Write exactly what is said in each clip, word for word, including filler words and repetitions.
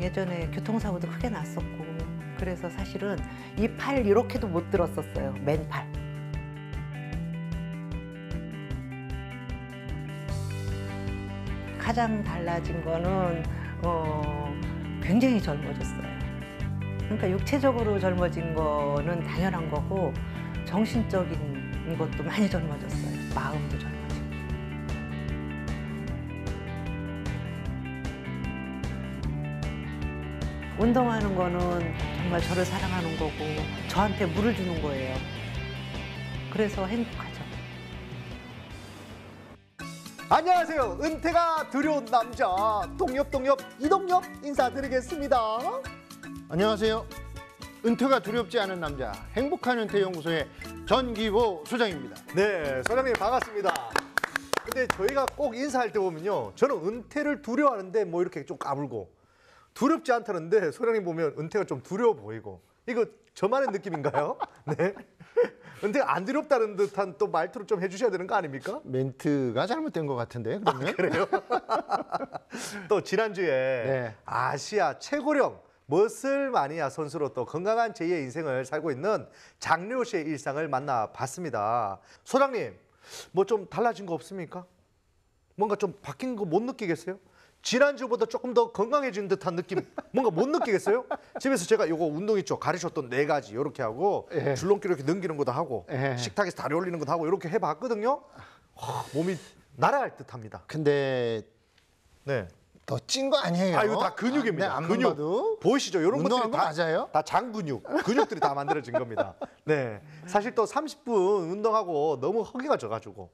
예전에 교통사고도 크게 났었고 그래서 사실은 이 팔 이렇게도 못 들었었어요. 맨팔. 가장 달라진 거는 어, 굉장히 젊어졌어요. 그러니까 육체적으로 젊어진 거는 당연한 거고 정신적인 것도 많이 젊어졌어요. 마음도 젊어지고. 운동하는 거는 정말 저를 사랑하는 거고 저한테 물을 주는 거예요. 그래서 행복하죠. 안녕하세요. 은퇴가 두려운 남자 동엽동엽 이동엽 인사드리겠습니다. 안녕하세요. 은퇴가 두렵지 않은 남자 행복한 은퇴연구소의 전기보 소장입니다. 네, 소장님 반갑습니다. 근데 저희가 꼭 인사할 때 보면요, 저는 은퇴를 두려워하는데 뭐 이렇게 좀 까불고 두렵지 않다는데 소장님 보면 은퇴가 좀 두려워 보이고 이거 저만의 느낌인가요? 네. 은퇴가 안 두렵다는 듯한 또 말투를 좀 해주셔야 되는 거 아닙니까? 멘트가 잘못된 것 같은데 그러면? 아, 그래요? 또 지난주에 네. 아시아 최고령 머슬 마니아 선수로 또 건강한 제이의 인생을 살고 있는 장려우 씨의 일상을 만나봤습니다. 소장님, 뭐 좀 달라진 거 없습니까? 뭔가 좀 바뀐 거 못 느끼겠어요? 지난주보다 조금 더 건강해진 듯한 느낌 뭔가 못 느끼겠어요? 집에서 제가 요거 운동 있죠? 가르쳤던 네 가지 이렇게 하고 예. 줄넘기 이렇게 넘기는 것도 하고 예. 식탁에서 다리 올리는 것도 하고 이렇게 해봤거든요. 하, 몸이 날아갈 듯합니다. 근데 네. 더 찐 거 아니에요? 아, 이거 다 근육입니다. 아, 네, 안 근육. 봐도 보이시죠? 이런 것들이 운동한 거 다, 맞아요? 다 장근육, 근육들이 다 만들어진 겁니다. 네, 사실 또 삼십 분 운동하고 너무 허기가 져가지고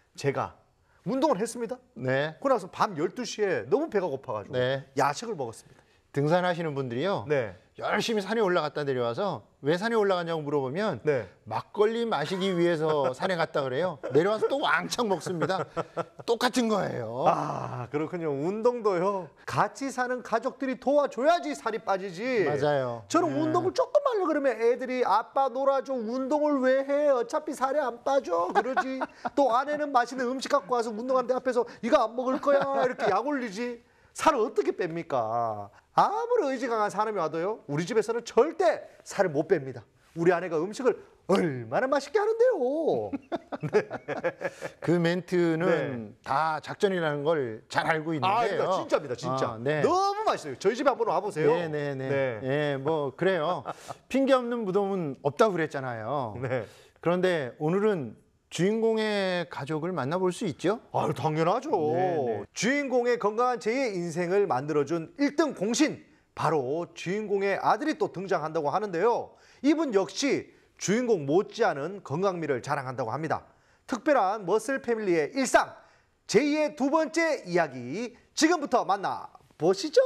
제가 운동을 했습니다. 네. 그러고 나서 밤 열두 시에 너무 배가 고파가지고 네. 야식을 먹었습니다. 등산하시는 분들이요. 네, 열심히 산에 올라갔다 내려와서 왜 산에 올라갔냐고 물어보면 네. 막걸리 마시기 위해서 산에 갔다 그래요. 내려와서 또 왕창 먹습니다. 똑같은 거예요. 아, 그렇군요. 운동도요. 같이 사는 가족들이 도와줘야지 살이 빠지지. 맞아요. 저는 네. 운동을 조금 하려고 그러면 애들이 아빠 놀아줘. 운동을 왜 해? 어차피 살이 안 빠져. 그러지. 또 아내는 맛있는 음식 갖고 와서 운동하는데 앞에서 이거 안 먹을 거야. 이렇게 약 올리지. 살을 어떻게 뺍니까? 아무리 의지 강한 사람이 와도요, 우리 집에서는 절대 살을 못 뺍니다. 우리 아내가 음식을 얼마나 맛있게 하는데요. 네. 그 멘트는 네. 다 작전이라는 걸 잘 알고 있는데요. 아, 그러니까 진짜입니다, 진짜. 아, 네. 너무 맛있어요. 저희 집에 한번 와보세요. 네네네. 네. 네, 뭐 그래요. 핑계 없는 무덤은 없다고 그랬잖아요. 네. 그런데 오늘은 주인공의 가족을 만나볼 수 있죠? 아유, 당연하죠. 네네. 주인공의 건강한 제이의 인생을 만들어준 일 등 공신, 바로 주인공의 아들이 또 등장한다고 하는데요. 이분 역시 주인공 못지않은 건강미를 자랑한다고 합니다. 특별한 머슬 패밀리의 일상, 제이의 두 번째 이야기 지금부터 만나보시죠.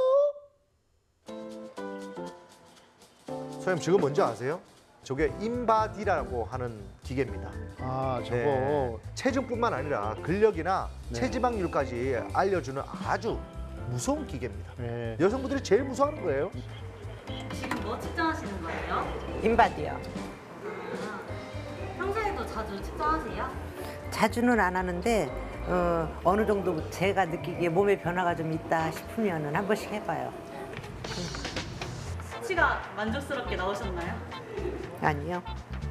선생님, 지금 뭔지 아세요? 저게 인바디라고 하는 기계입니다. 아, 저거. 네. 체중뿐만 아니라 근력이나 네. 체지방률까지 알려주는 아주 무서운 기계입니다. 네. 여성분들이 제일 무서워하는 거예요. 지금 뭐 측정하시는 거예요? 인바디요. 아, 평소에도 자주 측정하세요? 자주는 안 하는데 어, 어느 정도 제가 느끼기에 몸에 변화가 좀 있다 싶으면 한 번씩 해봐요. 수치가 만족스럽게 나오셨나요? 아니요.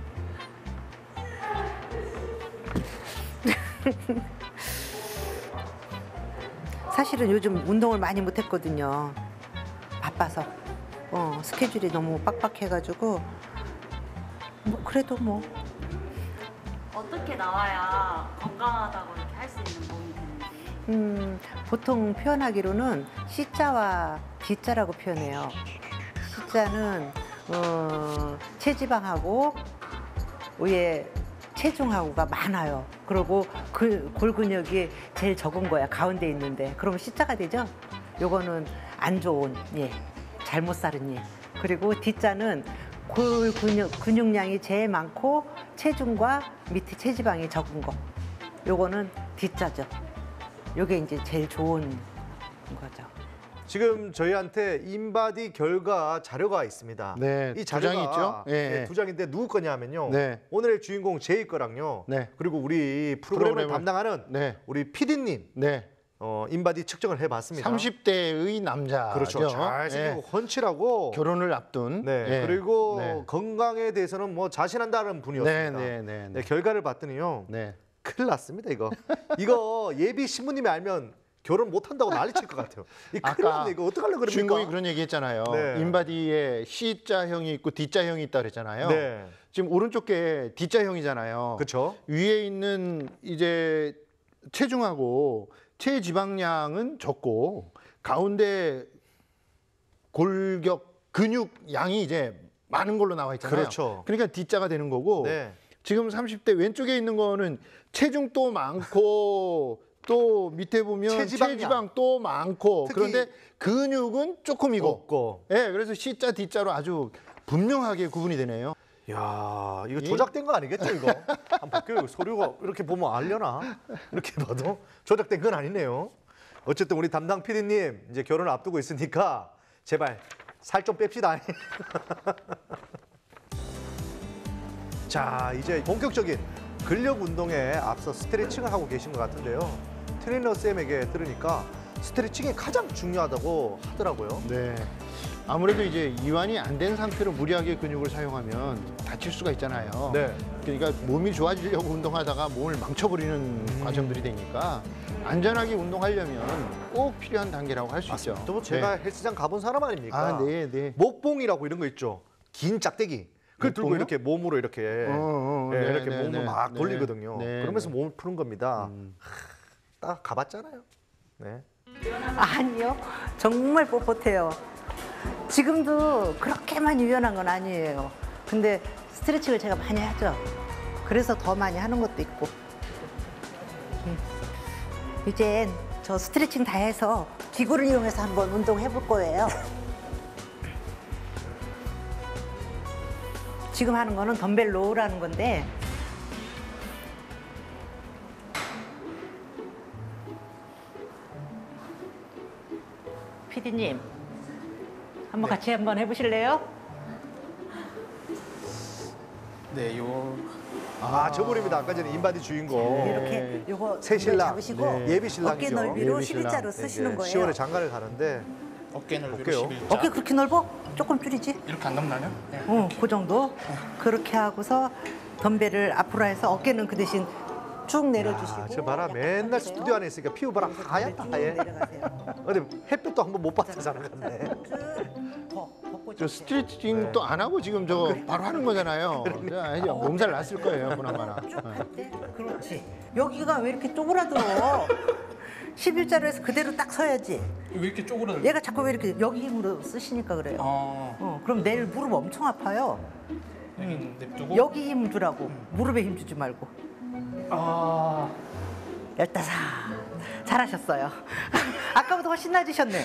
사실은 요즘 운동을 많이 못했거든요. 바빠서. 어, 스케줄이 너무 빡빡해가지고 뭐 그래도 뭐 어떻게 나와야 건강하다고 이렇게 할 수 있는 몸이 되는지. 음, 보통 표현하기로는 C자와 D자라고 표현해요. C자는 어, 체지방하고 위에 체중하고가 많아요. 그리고 그 골근육이 제일 적은 거야. 가운데 있는데. 그러면 C자가 되죠? 요거는 안 좋은 예, 잘못 살은 예. 그리고 D자는 골근육 근육량이 제일 많고 체중과 밑에 체지방이 적은 거. 요거는 D자죠. 요게 이제 제일 좋은 거죠. 지금 저희한테 인바디 결과 자료가 있습니다. 네, 이 두 자료가 장이 있죠? 예, 네, 예. 두 장인데 누구 거냐면요. 네. 오늘의 주인공 제이 거랑요. 네. 그리고 우리 프로그램을 프로그램을- 담당하는 네. 우리 피디님 네. 어, 인바디 측정을 해봤습니다. 삼십 대의 남자죠. 그렇죠. 잘생기고 예. 훤칠하고. 결혼을 앞둔. 네. 예. 그리고 네. 건강에 대해서는 뭐 자신한다는 분이었습니다. 네, 네, 네, 네. 네, 결과를 봤더니요. 네. 큰일 났습니다 이거. 이거 예비 신부님이 알면 결혼 못 한다고 난리칠 것 같아요. 이 큰일 아까 났네 이거 어떡하려고 그럽니까? 주인공이 그런 얘기했잖아요. 네. 인바디에 C자형이 있고 D자형이 있다 그랬잖아요. 네. 지금 오른쪽 게 D자형이잖아요. 그렇죠. 위에 있는 이제 체중하고 체지방량은 적고 가운데 골격 근육 양이 이제 많은 걸로 나와 있잖아요. 그렇죠. 그러니까 D자가 되는 거고 네. 지금 삼십 대 왼쪽에 있는 거는 체중도 많고 또 밑에 보면 체지방량. 체지방 또 많고 특히 그런데 근육은 조금이고 없고. 예, 그래서 C자 D자로 아주 분명하게 구분이 되네요. 야 이거 조작된 거 아니겠죠 이거? 한번 볼게요. 서류가 이렇게 보면 알려나? 이렇게 봐도 조작된 건 아니네요. 어쨌든 우리 담당 피디님 이제 결혼을 앞두고 있으니까 제발 살 좀 뺍시다. 자 이제 본격적인 근력 운동에 앞서 스트레칭을 하고 계신 것 같은데요. 트레이너 쌤에게 들으니까 스트레칭이 가장 중요하다고 하더라고요. 네. 아무래도 이제 이완이 안 된 상태로 무리하게 근육을 사용하면 다칠 수가 있잖아요. 네. 그러니까 몸이 좋아지려고 운동하다가 몸을 망쳐버리는 음. 과정들이 되니까 안전하게 운동하려면 꼭 필요한 단계라고 할 수 있죠. 또 제가 네. 헬스장 가본 사람 아닙니까? 아, 네, 네. 목봉이라고 이런 거 있죠. 긴 짝대기. 그걸 들고 목봉이요? 이렇게 몸으로 이렇게 어, 어, 예, 네, 이렇게 네, 몸을 네, 막 네. 돌리거든요. 네, 그러면서 네. 몸을 푸는 겁니다. 음. 하, 딱 가봤잖아요. 네. 아니요, 정말 뻣뻣해요. 지금도 그렇게만 유연한 건 아니에요. 근데 스트레칭을 제가 많이 하죠. 그래서 더 많이 하는 것도 있고. 음. 이젠 저 스트레칭 다 해서 기구를 이용해서 한번 운동해 볼 거예요. 지금 하는 거는 덤벨 로우라는 건데 피디님 한번 같이 한번 해보실래요? 네, 요 아, 저분입니다. 아까 전에 인바디 주인공. 이렇게 요거 어. 새 신랑. 잡으시고 네. 예비 신랑이죠. 어깨 넓이로 예비 신랑. 십일자로 네, 쓰시는 이제 거예요. 시월에 장가를 가는데 어깨 넓이로 볼게요. 십일자. 어깨 그렇게 넓어? 조금 줄이지? 이렇게 안 넘나요? 네. 어, 그 정도. 그렇게 하고서 덤벨을 앞으로 해서 어깨는 그 대신 쭉 내려주시고. 아, 저 봐라. 맨날 스튜디오 안에 있으니까 피부 봐라. 하얗다, 하얘. 내려가세요. 근데 햇빛도 한번 못 받아서 자는 건데. 쭉 더, 벚꽃이 저 스트레칭 또 안 하고 지금 저 바로 하는 거잖아요. 자, 이제 몸살 났을 거예요, 보나마나. 할 때. 그렇지. 여기가 왜 이렇게 쪼그라들어? 십일자로 해서 그대로 딱 서야지. 왜 이렇게 쪼그라들? 얘가 자꾸 왜 이렇게 여기 힘으로 쓰시니까 그래요. 아, 어, 그럼 내일 무릎 엄청 아파요. 여기 냅두고. 여기 힘 주라고. 무릎에 힘 주지 말고. 아, 열다섯. 잘하셨어요. 아까보다 훨씬 나아지셨네.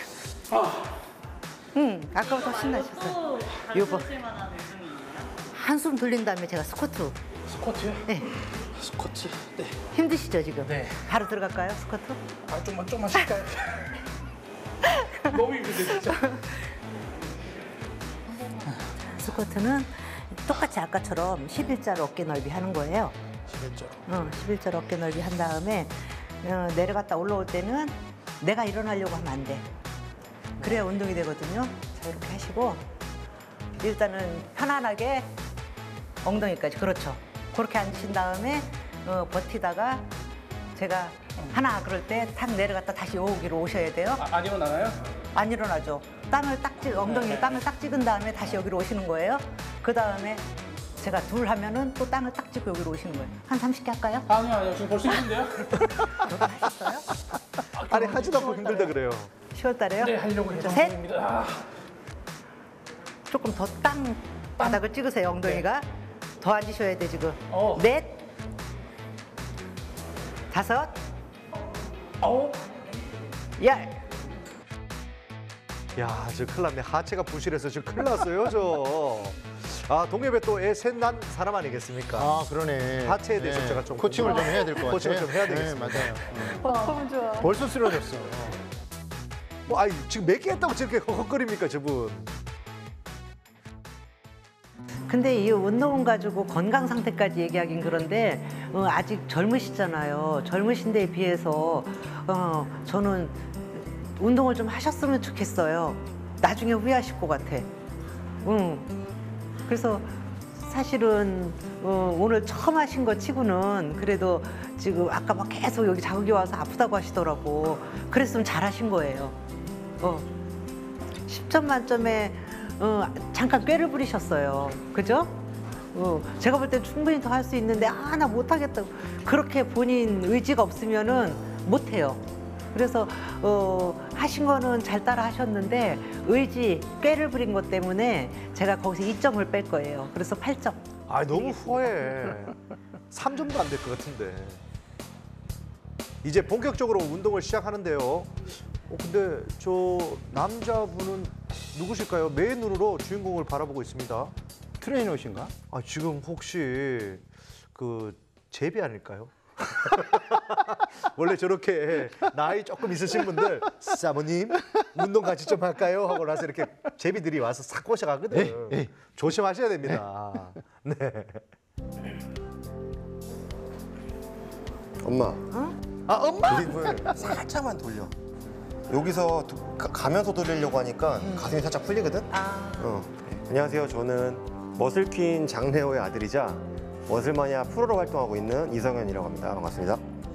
응, 아까보다 훨씬 나아지셨어요. 요거. 해주실 만한 운동이에요? 한숨 돌린 다음에 제가 스쿼트. 스쿼트요? 네. 스쿼트. 네. 힘드시죠, 지금? 네. 바로 들어갈까요, 스쿼트? 아, 좀만 좀만 쉴까요? 너무 힘든데 진짜. 스쿼트는 똑같이 아까처럼 십일자로 어깨 넓이 하는 거예요. 십일자로. 어, 십일자로 어깨 넓이 한 다음에 어, 내려갔다 올라올 때는 내가 일어나려고 하면 안 돼. 그래야 운동이 되거든요. 자, 이렇게 하시고 일단은 편안하게 엉덩이까지. 그렇죠. 그렇게 앉으신 다음에 어, 버티다가 제가 하나 그럴 때 탁 내려갔다 다시 여기로 오셔야 돼요. 아, 안 일어나나요? 안 일어나죠. 땅을 딱 찍, 엉덩이에 땅을 딱 찍은 다음에 다시 여기로 오시는 거예요. 그 다음에 제가 둘 하면은 또 땅을 딱 찍고 여기로 오시는 거예요. 한 삼십 개 할까요? 아니요, 아니요. 지금 벌써 힘든데요? 하셨어요? 아니, 하지도 않고 힘들다 그래요. 시월 달에요? 네, 하려고 했던 셋. 운동입니다. 아, 조금 더 땅 바닥을 찍으세요, 엉덩이가. 더 앉으셔야 돼, 지금. 어. 넷. 다섯. 아홉. 열. 야, 저 큰일 났네. 하체가 부실해서 지금 큰일 났어요, 저. 아, 동엽에 또 애 셋 난 사람 아니겠습니까? 아, 그러네. 하체에 대해서 제가 좀 코칭을 좀 해야 될 것 같아요. 코칭을 좀 해야 되겠습니다. 네, 맞아요. 너무 좋아. 벌써 쓰러졌어. 뭐, 아니, 지금 몇 개 했다고 저렇게 헉헉거립니까, 저분? 근데 이 운동 가지고 건강 상태까지 얘기하긴 그런데 어, 아직 젊으시잖아요. 젊으신 데에 비해서 어, 저는 운동을 좀 하셨으면 좋겠어요. 나중에 후회하실 것 같아. 응. 그래서 사실은 어, 오늘 처음 하신 거 치고는 그래도 지금 아까 막 계속 여기 자극이 와서 아프다고 하시더라고. 그랬으면 잘하신 거예요. 어. 십 점 만점에 어, 잠깐 꾀를 부리셨어요. 그죠? 어, 제가 볼 땐 충분히 더 할 수 있는데 아, 나 못하겠다고. 그렇게 본인 의지가 없으면은 못해요. 그래서 어, 하신 거는 잘 따라 하셨는데 의지, 꾀를 부린 것 때문에 제가 거기서 이 점을 뺄 거예요. 그래서 팔 점. 아 너무 후해. 삼 점도 안 될 것 같은데. 이제 본격적으로 운동을 시작하는데요. 어, 근데 저 남자분은 누구실까요? 맨 눈으로 주인공을 바라보고 있습니다. 트레이너신가? 아 지금 혹시 그 제비 아닐까요? 원래 저렇게 나이 조금 있으신 분들 사모님 운동 같이 좀 할까요? 하고 나서 이렇게 제비들이 와서 싹 꼬셔가거든. 에이, 에이. 조심하셔야 됩니다. 네. 엄마, 아 엄마. 드립을 살짝만 돌려. 여기서 도- 가- 가면서 돌리려고 하니까 가슴이 살짝 풀리거든? 아. 어. 안녕하세요. 저는 머슬퀸 장래호의 아들이자 머슬마니아 프로로 활동하고 있는 이성현이라고 합니다. 반갑습니다.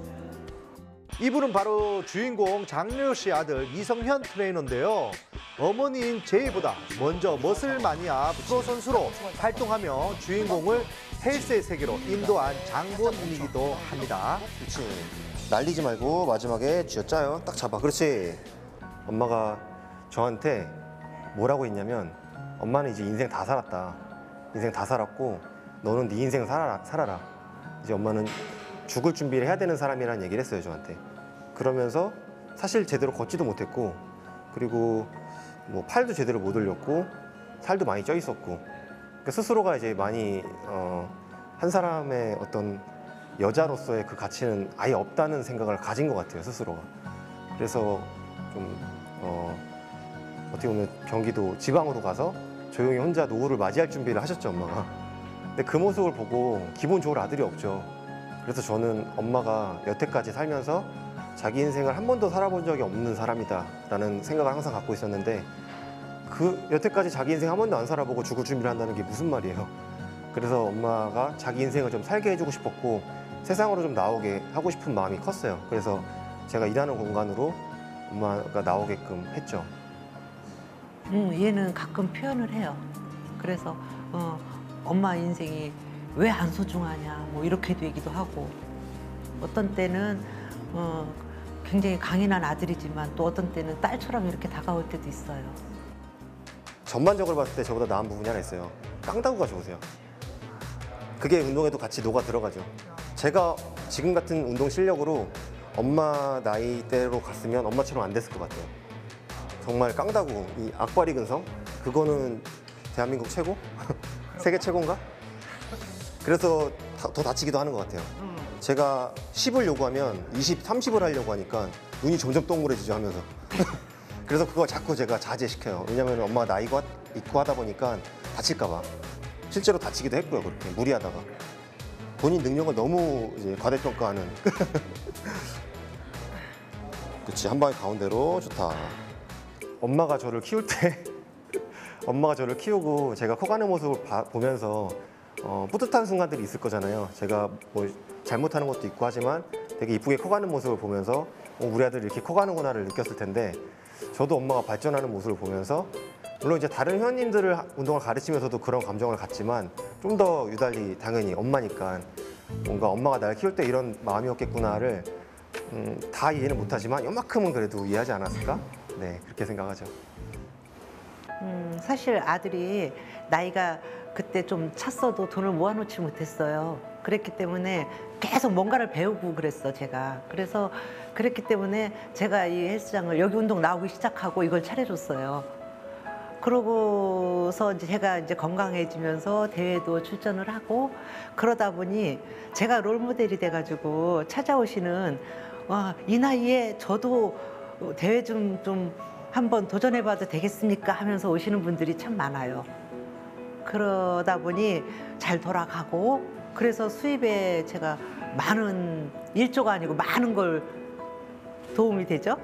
이분은 바로 주인공 장려호 씨 아들 이성현 트레이너인데요. 어머니인 제이보다 먼저 머슬 마니아 프로 선수로 활동하며 주인공을 헬스의 세계로 인도한 장본인이기도 합니다. 그렇지. 날리지 말고 마지막에 쥐어짜요. 딱 잡아. 그렇지. 엄마가 저한테 뭐라고 했냐면 엄마는 이제 인생 다 살았다. 인생 다 살았고 너는 네 인생 살아라. 살아라. 이제 엄마는 죽을 준비를 해야 되는 사람이라는 얘기를 했어요, 저한테. 그러면서 사실 제대로 걷지도 못했고 그리고 뭐 팔도 제대로 못 올렸고 살도 많이 쪄 있었고 그러니까 스스로가 이제 많이 어, 한 사람의 어떤 여자로서의 그 가치는 아예 없다는 생각을 가진 것 같아요, 스스로가. 그래서 좀 어, 어떻게 보면 경기도 지방으로 가서 조용히 혼자 노후를 맞이할 준비를 하셨죠, 엄마가. 근데 그 모습을 보고 기분 좋을 아들이 없죠. 그래서 저는 엄마가 여태까지 살면서 자기 인생을 한 번도 살아본 적이 없는 사람이다라는 생각을 항상 갖고 있었는데 그 여태까지 자기 인생 한 번도 안 살아보고 죽을 준비를 한다는 게 무슨 말이에요. 그래서 엄마가 자기 인생을 좀 살게 해주고 싶었고 세상으로 좀 나오게 하고 싶은 마음이 컸어요. 그래서 제가 일하는 공간으로 엄마가 나오게끔 했죠. 음, 얘는 가끔 표현을 해요. 그래서 어, 엄마 인생이 왜 안 소중하냐 뭐 이렇게도 얘기도 하고 어떤 때는 어, 굉장히 강인한 아들이지만 또 어떤 때는 딸처럼 이렇게 다가올 때도 있어요. 전반적으로 봤을 때 저보다 나은 부분이 하나 있어요. 깡다구가 좋으세요. 그게 운동에도 같이 녹아 들어가죠. 제가 지금 같은 운동 실력으로 엄마 나이대로 갔으면 엄마처럼 안 됐을 것 같아요. 정말 깡다구, 이 악바리 근성, 그거는 대한민국 최고? 세계 최고인가? 그래서 다- 더 다치기도 하는 것 같아요. 제가 십을 요구하면 이십, 삼십을 하려고 하니까 눈이 점점 동그래지죠 하면서. 그래서 그거 자꾸 제가 자제시켜요. 왜냐면 엄마가 나이가 있고 하다 보니까 다칠까 봐. 실제로 다치기도 했고요, 그렇게 무리하다가. 본인 능력을 너무 이제 과대평가하는. 그렇지, 한 방에 가운데로 좋다. 엄마가 저를 키울 때 엄마가 저를 키우고 제가 커가는 모습을 봐- 보면서 어, 뿌듯한 순간들이 있을 거잖아요. 제가 뭐 잘못하는 것도 있고 하지만 되게 이쁘게 커가는 모습을 보면서 어, 우리 아들이 이렇게 커가는구나를 느꼈을 텐데 저도 엄마가 발전하는 모습을 보면서 물론 이제 다른 회원님들을 하- 운동을 가르치면서도 그런 감정을 갖지만 좀 더 유달리 당연히 엄마니까 뭔가 엄마가 날 키울 때 이런 마음이었겠구나를 음, 다 이해는 못하지만 요만큼은 그래도 이해하지 않았을까? 네, 그렇게 생각하죠. 음, 사실 아들이 나이가 그때 좀 찼어도 돈을 모아놓지 못했어요. 그랬기 때문에 계속 뭔가를 배우고 그랬어, 제가. 그래서 그랬기 때문에 제가 이 헬스장을 여기 운동 나오기 시작하고 이걸 차려줬어요. 그러고서 이제 제가 이제 건강해지면서 대회도 출전을 하고 그러다 보니 제가 롤모델이 돼가지고 찾아오시는 와, 이 나이에 저도 대회 좀, 좀 한번 도전해봐도 되겠습니까? 하면서 오시는 분들이 참 많아요. 그러다 보니 잘 돌아가고 그래서 수입에 제가 많은 일조가 아니고 많은 걸 도움이 되죠.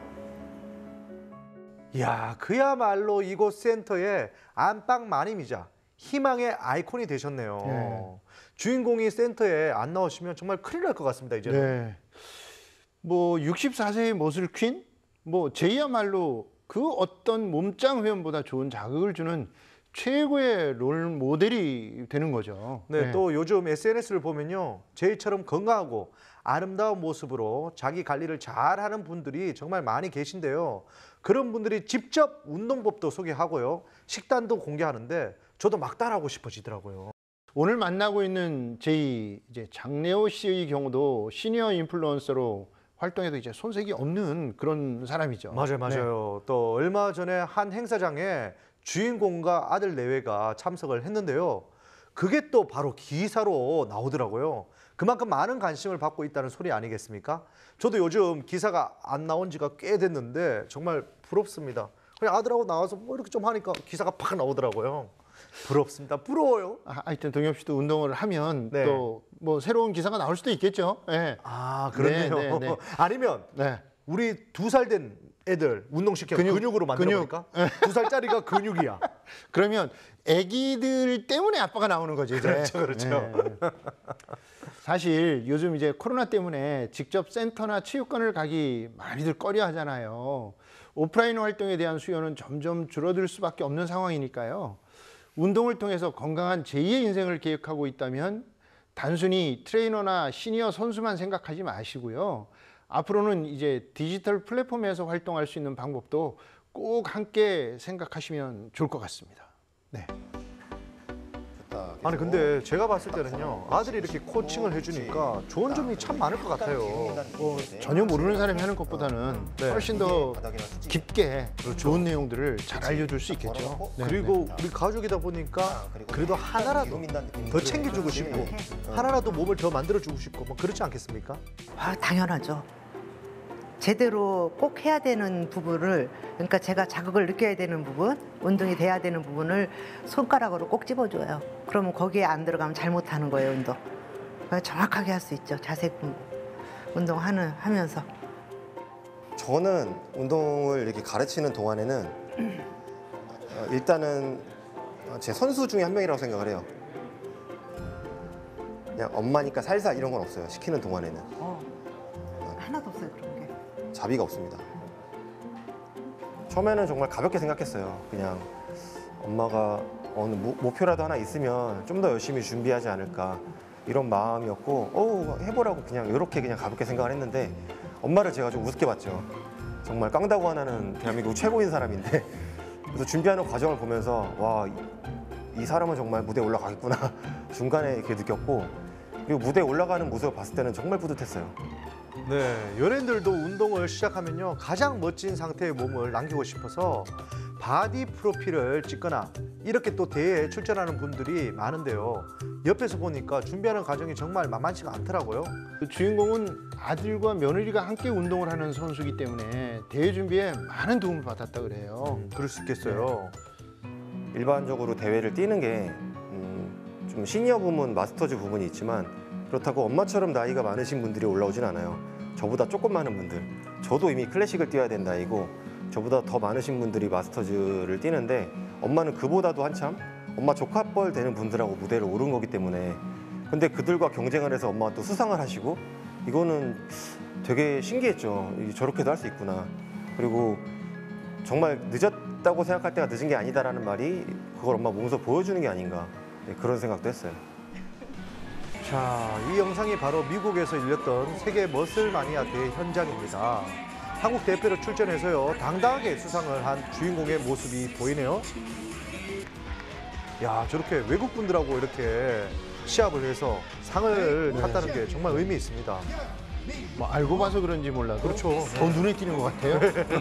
이야, 그야말로 이곳 센터의 안방 마님이자 희망의 아이콘이 되셨네요. 네. 주인공이 센터에 안 나오시면 정말 큰일 날 것 같습니다, 이제는. 네. 뭐 육십사 세의 머슬 퀸? 뭐 제야말로 그 어떤 몸짱 회원보다 좋은 자극을 주는 최고의 롤 모델이 되는 거죠. 네, 네. 또 요즘 에스엔에스를 보면요, 제이처럼 건강하고 아름다운 모습으로 자기 관리를 잘하는 분들이 정말 많이 계신데요. 그런 분들이 직접 운동법도 소개하고요, 식단도 공개하는데 저도 막 따라하고 싶어지더라고요. 오늘 만나고 있는 제이 이제 장래호 씨의 경우도 시니어 인플루언서로 활동해도 이제 손색이 없는 그런 사람이죠. 맞아요, 맞아요. 또 얼마 전에 한 행사장에 주인공과 아들 내외가 참석을 했는데요. 그게 또 바로 기사로 나오더라고요. 그만큼 많은 관심을 받고 있다는 소리 아니겠습니까? 저도 요즘 기사가 안 나온 지가 꽤 됐는데 정말 부럽습니다. 그냥 아들하고 나와서 뭐 이렇게 좀 하니까 기사가 팍 나오더라고요. 부럽습니다. 부러워요. 아, 하여튼 동엽 씨도 운동을 하면 네. 또 뭐 새로운 기사가 나올 수도 있겠죠. 네. 아, 그렇네요. 네, 네, 네. 아니면 네. 우리 두 살 된 애들 운동시켜 근육, 근육, 으로 만들어볼까? 두 살짜리가 근육이야. 그러면 아기들 때문에 아빠가 나오는 거죠. 이제. 그렇죠, 그렇죠. 네. 사실 요즘 이제 코로나 때문에 직접 센터나 체육관을 가기 많이들 꺼려 하잖아요. 오프라인 활동에 대한 수요는 점점 줄어들 수밖에 없는 상황이니까요. 운동을 통해서 건강한 제이의 인생을 계획하고 있다면 단순히 트레이너나 시니어 선수만 생각하지 마시고요. 앞으로는 이제 디지털 플랫폼에서 활동할 수 있는 방법도 꼭 함께 생각하시면 좋을 것 같습니다. 네. 아니 근데 제가 봤을 때는요, 아들이 이렇게 코칭을 해주니까 좋은 점이 참 많을 것 같아요. 뭐 전혀 모르는 사람이 하는 것보다는 네. 훨씬 더 깊게 좋은 내용들을 잘 알려줄 수 있겠죠. 네, 그리고 우리 가족이다 보니까 그래도 하나라도 더 챙겨주고 싶고 하나라도 몸을 더 만들어주고 싶고 뭐 그렇지 않겠습니까? 아, 당연하죠. 제대로 꼭 해야 되는 부분을, 그러니까 제가 자극을 느껴야 되는 부분, 운동이 돼야 되는 부분을 손가락으로 꼭 집어줘요. 그러면 거기에 안 들어가면 잘못하는 거예요, 운동. 그러니까 정확하게 할 수 있죠, 자세 공부. 운동하는 하면서. 저는 운동을 이렇게 가르치는 동안에는 어, 일단은 제 선수 중에 한 명이라고 생각을 해요. 그냥 엄마니까 살살 이런 건 없어요. 시키는 동안에는 어, 하나도 없어요, 그런 게. 자비가 없습니다. 처음에는 정말 가볍게 생각했어요. 그냥 엄마가 어느 모, 목표라도 하나 있으면 좀 더 열심히 준비하지 않을까 이런 마음이었고, 어 해보라고 그냥 이렇게 그냥 가볍게 생각을 했는데 엄마를 제가 좀 우습게 봤죠. 정말 깡다구 하나는 대한민국 최고인 사람인데 그래서 준비하는 과정을 보면서 와, 이, 이 사람은 정말 무대에 올라가겠구나 중간에 이렇게 느꼈고, 그리고 무대에 올라가는 모습을 봤을 때는 정말 뿌듯했어요. 네, 연예인들도 운동을 시작하면요, 가장 멋진 상태의 몸을 남기고 싶어서 바디 프로필을 찍거나 이렇게 또 대회에 출전하는 분들이 많은데요. 옆에서 보니까 준비하는 과정이 정말 만만치가 않더라고요. 주인공은 아들과 며느리가 함께 운동을 하는 선수이기 때문에 대회 준비에 많은 도움을 받았다 그래요. 음, 그럴 수 있겠어요. 일반적으로 대회를 뛰는 게 음, 좀 시니어 부문, 마스터즈 부분이 있지만 그렇다고 엄마처럼 나이가 많으신 분들이 올라오진 않아요. 저보다 조금 많은 분들, 저도 이미 클래식을 뛰어야 된 나이고 저보다 더 많으신 분들이 마스터즈를 뛰는데 엄마는 그보다도 한참 엄마 조카뻘 되는 분들하고 무대를 오른 거기 때문에, 근데 그들과 경쟁을 해서 엄마가 또 수상을 하시고, 이거는 되게 신기했죠. 이게 저렇게도 할 수 있구나. 그리고 정말 늦었다고 생각할 때가 늦은 게 아니다라는 말이 그걸 엄마 몸에서 보여주는 게 아닌가, 네, 그런 생각도 했어요. 자, 이 영상이 바로 미국에서 열렸던 세계 머슬 마니아 대회 현장입니다. 한국 대표로 출전해서요, 당당하게 수상을 한 주인공의 모습이 보이네요. 야, 저렇게 외국 분들하고 이렇게 시합을 해서 상을 탔다는 게 정말 의미 있습니다. 뭐 알고 봐서 그런지 몰라도 그렇죠. 더 눈에 띄는 것 같아요.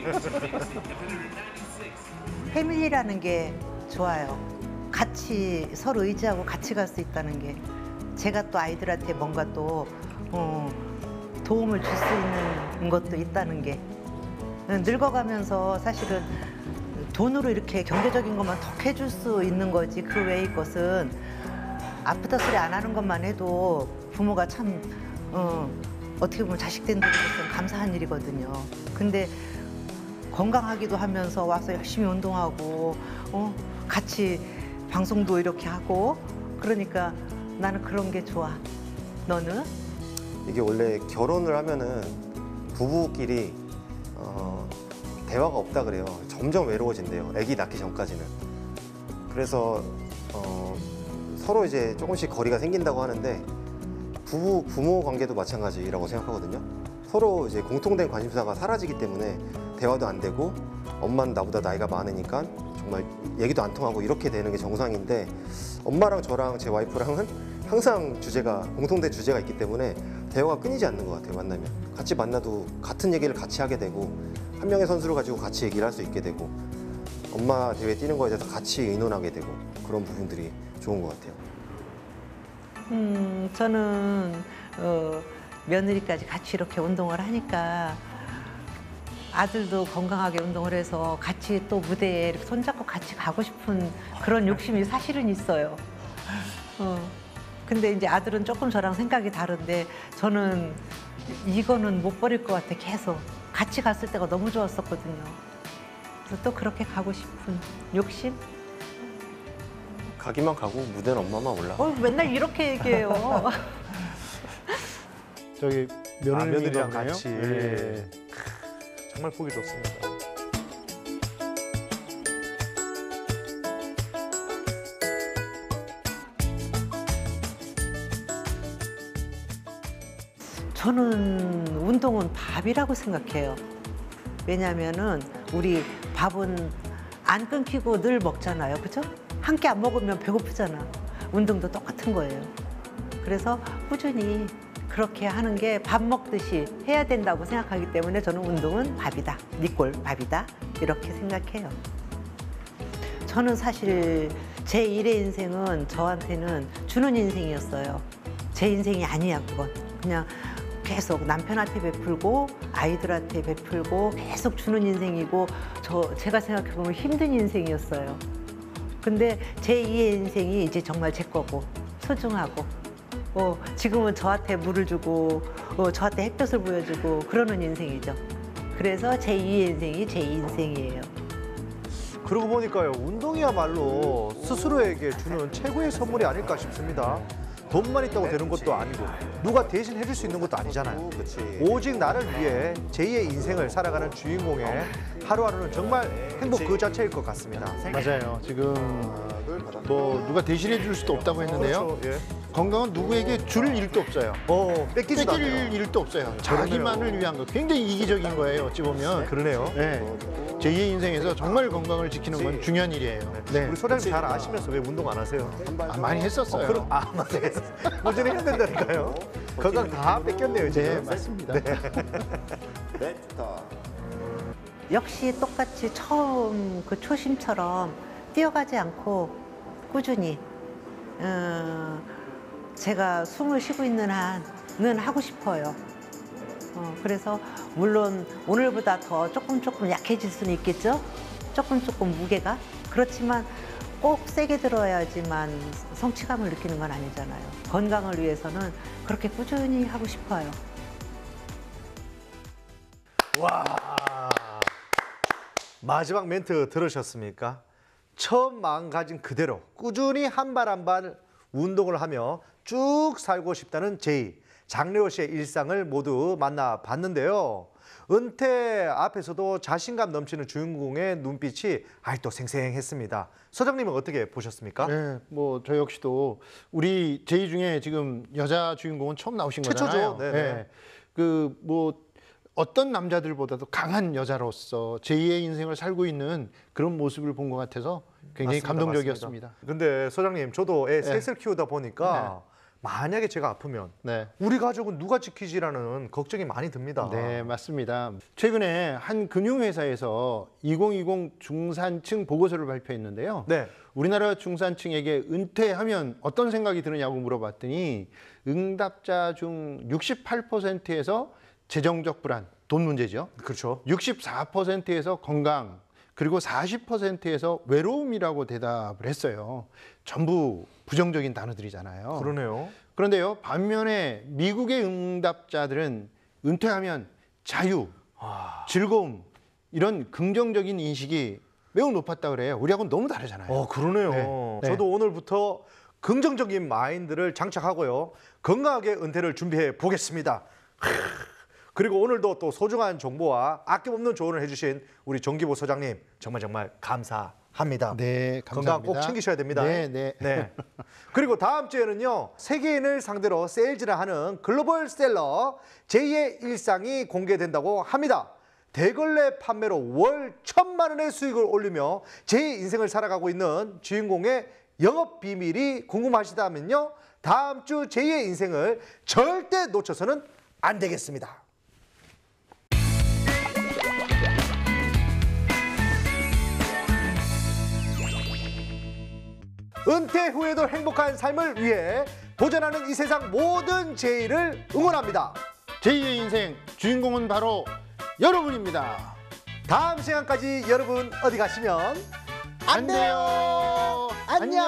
패밀리라는 게 좋아요. 같이 서로 의지하고 같이 갈 수 있다는 게, 제가 또 아이들한테 뭔가 또 어, 도움을 줄 수 있는 것도 있다는 게, 늙어가면서 사실은 돈으로 이렇게 경제적인 것만 더 해줄 수 있는 거지, 그 외의 것은 아프다 소리 안 하는 것만 해도 부모가 참 어, 어떻게 보면 자식된 들로서는 감사한 일이거든요. 근데 건강하기도 하면서 와서 열심히 운동하고 어, 같이 방송도 이렇게 하고 그러니까 나는 그런 게 좋아. 너는? 이게 원래 결혼을 하면은 부부끼리 어, 대화가 없다 그래요. 점점 외로워진대요. 아기 낳기 전까지는. 그래서 어, 서로 이제 조금씩 거리가 생긴다고 하는데 부부 부모 관계도 마찬가지라고 생각하거든요. 서로 이제 공통된 관심사가 사라지기 때문에 대화도 안 되고 엄마는 나보다 나이가 많으니까 정말 얘기도 안 통하고 이렇게 되는 게 정상인데 엄마랑 저랑 제 와이프랑은 항상 주제가 공통된 주제가 있기 때문에 대화가 끊이지 않는 것 같아요. 만나면 같이 만나도 같은 얘기를 같이 하게 되고 한 명의 선수를 가지고 같이 얘기를 할 수 있게 되고 엄마 대회 뛰는 거에 대해서 같이 의논하게 되고 그런 부분들이 좋은 것 같아요. 음, 저는 어, 며느리까지 같이 이렇게 운동을 하니까 아들도 건강하게 운동을 해서 같이 또 무대에 이렇게 손잡고 같이 가고 싶은 그런 욕심이 사실은 있어요. 어. 근데 이제 아들은 조금 저랑 생각이 다른데 저는 이거는 못 버릴 것 같아. 계속 같이 갔을 때가 너무 좋았었거든요. 그래서 또 그렇게 가고 싶은 욕심? 가기만 가고 무대는 엄마만 올라. 어, 맨날 이렇게 얘기해요. 저기 아, 며느리랑 며느리랑 같이. 같이. 예. 정말 보기 좋습니다. 저는 운동은 밥이라고 생각해요. 왜냐하면은 우리 밥은 안 끊기고 늘 먹잖아요. 그죠? 한 끼 안 먹으면 배고프잖아. 운동도 똑같은 거예요. 그래서 꾸준히 그렇게 하는 게 밥 먹듯이 해야 된다고 생각하기 때문에 저는 운동은 밥이다. 니꼴 밥이다. 이렇게 생각해요. 저는 사실 제 일의 인생은 저한테는 주는 인생이었어요. 제 인생이 아니야, 그건. 그냥 계속 남편한테 베풀고 아이들한테 베풀고 계속 주는 인생이고 저 제가 생각해 보면 힘든 인생이었어요. 근데 제이의 인생이 이제 정말 제 거고 소중하고 어, 지금은 저한테 물을 주고 어, 저한테 햇볕을 보여주고 그러는 인생이죠. 그래서 제이의 인생이 제 인생이에요. 그러고 보니까요, 운동이야말로 스스로에게 주는 최고의 선물이 아닐까 싶습니다. 돈만 있다고 되는 것도 아니고 누가 대신 해줄 수 있는 것도 아니잖아요. 그렇지. 오직 나를 위해 제이의 인생을 살아가는 주인공의 하루하루는 정말 행복 그 자체일 것 같습니다. 맞아요. 지금 뭐 누가 대신해 줄 수도 없다고 했는데요. 그렇죠. 예. 건강은 누구에게 줄 일도 없어요. 어, 뺏기지도 뺏길 않네요. 일도 없어요. 자기만을 위한 거. 굉장히 이기적인 거예요. 어찌 보면. 그러네요. 네. 제이의 인생에서 정말 건강을 지키는 건 중요한 일이에요. 네. 우리 소장님 잘 아시면서 왜 운동 안 하세요? 아, 많이 했었어요. 그럼 아 맞아요. 꾸준히 해야 된다니까요. 건강 다 뺏겼네요 네, 지금. 맞습니다. 네, 좋다. 역시 똑같이 처음 그 초심처럼 뛰어가지 않고 꾸준히 어, 제가 숨을 쉬고 있는 한은 하고 싶어요. 어, 그래서 물론 오늘보다 더 조금 조금 약해질 수는 있겠죠. 조금 조금 무게가. 그렇지만 꼭 세게 들어야지만 성취감을 느끼는 건 아니잖아요. 건강을 위해서는 그렇게 꾸준히 하고 싶어요. 와 마지막 멘트 들으셨습니까? 처음 마음 가진 그대로 꾸준히 한 발 한 발 운동을 하며 쭉 살고 싶다는 제이 장래호 씨의 일상을 모두 만나봤는데요. 은퇴 앞에서도 자신감 넘치는 주인공의 눈빛이 아직도 생생했습니다. 소장님은 어떻게 보셨습니까? 네, 뭐 저 역시도 우리 제이 중에 지금 여자 주인공은 처음 나오신 최초죠. 거잖아요. 네네. 그 뭐 어떤 남자들보다도 강한 여자로서 제이의 인생을 살고 있는 그런 모습을 본 것 같아서 굉장히 맞습니다, 감동적이었습니다. 맞습니다. 근데 소장님 저도 애 네. 셋을 키우다 보니까 만약에 제가 아프면 네. 우리 가족은 누가 지키지라는 걱정이 많이 듭니다. 네, 맞습니다. 최근에 한 금융회사에서 이천이십 중산층 보고서를 발표했는데요. 네. 우리나라 중산층에게 은퇴하면 어떤 생각이 드느냐고 물어봤더니 응답자 중 육십팔 퍼센트에서 재정적 불안, 돈 문제죠. 그렇죠. 육십사 퍼센트에서 건강, 그리고 사십 퍼센트에서 외로움이라고 대답을 했어요. 전부 부정적인 단어들이잖아요. 그러네요. 그런데요, 반면에 미국의 응답자들은 은퇴하면 자유, 즐거움 이런 긍정적인 인식이 매우 높았다 그래요. 우리하고는 너무 다르잖아요. 어, 그러네요. 네. 네. 저도 오늘부터 긍정적인 마인드를 장착하고요. 건강하게 은퇴를 준비해 보겠습니다. 그리고 오늘도 또 소중한 정보와 아낌없는 조언을 해주신 우리 정기보 소장님 정말 정말 감사합니다. 네, 감사합니다. 건강 꼭 챙기셔야 됩니다. 네, 네. 네. 그리고 다음 주에는요. 세계인을 상대로 세일즈를 하는 글로벌 셀러 제이의 일상이 공개된다고 합니다. 대걸레 판매로 월 천만 원의 수익을 올리며 제이의 인생을 살아가고 있는 주인공의 영업 비밀이 궁금하시다면요. 다음 주 제이의 인생을 절대 놓쳐서는 안 되겠습니다. 은퇴 후에도 행복한 삶을 위해 도전하는 이 세상 모든 제이를 응원합니다. 제이의 인생 주인공은 바로 여러분입니다. 다음 시간까지 여러분 어디 가시면 안 돼요. 안녕.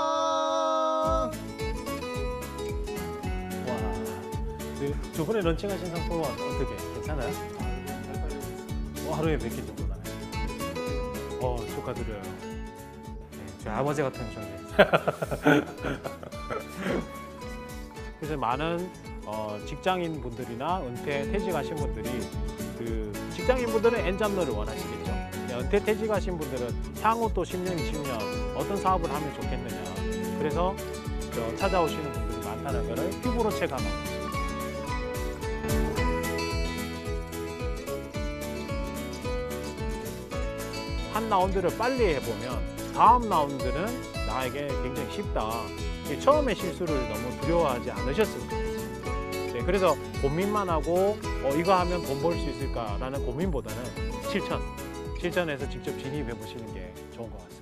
와, 그 저번에 런칭하신 상품은 어떻게 괜찮아요? 어, 하루에 몇 개 정도 나요? 어, 축하드려요. 네, 저 아버지 같은 존재. 그래서 많은 어, 직장인 분들이나 은퇴 퇴직하신 분들이 그 직장인 분들은 엔잡러를 원하시겠죠. 은퇴 퇴직하신 분들은 향후 또 십 년, 이십 년 어떤 사업을 하면 좋겠느냐. 그래서 저 찾아오시는 분들이 많다는 것을 피부로 체감하고 있습니다. 한 라운드를 빨리 해보면 다음 라운드는 나에게 굉장히 쉽다. 처음에 실수를 너무 두려워하지 않으셨으면 좋겠습니다. 네, 그래서 고민만 하고 어, 이거 하면 돈 벌 수 있을까라는 고민보다는 실천, 실천해서 직접 진입해 보시는 게 좋은 것 같습니다.